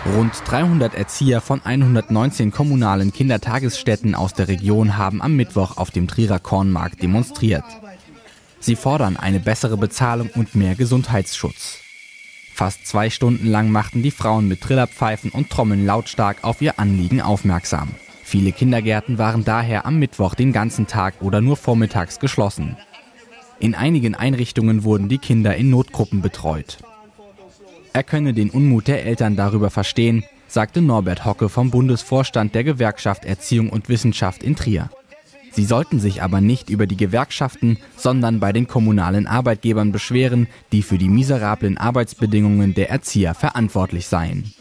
Rund 300 Erzieher von 119 kommunalen Kindertagesstätten aus der Region haben am Mittwoch auf dem Trierer Kornmarkt demonstriert. Sie fordern eine bessere Bezahlung und mehr Gesundheitsschutz. Fast 2 Stunden lang machten die Frauen mit Trillerpfeifen und Trommeln lautstark auf ihr Anliegen aufmerksam. Viele Kindergärten waren daher am Mittwoch den ganzen Tag oder nur vormittags geschlossen. In einigen Einrichtungen wurden die Kinder in Notgruppen betreut. Er könne den Unmut der Eltern darüber verstehen, sagte Norbert Hocke vom Bundesvorstand der Gewerkschaft Erziehung und Wissenschaft in Trier. Sie sollten sich aber nicht über die Gewerkschaften, sondern bei den kommunalen Arbeitgebern beschweren, die für die miserablen Arbeitsbedingungen der Erzieher verantwortlich seien.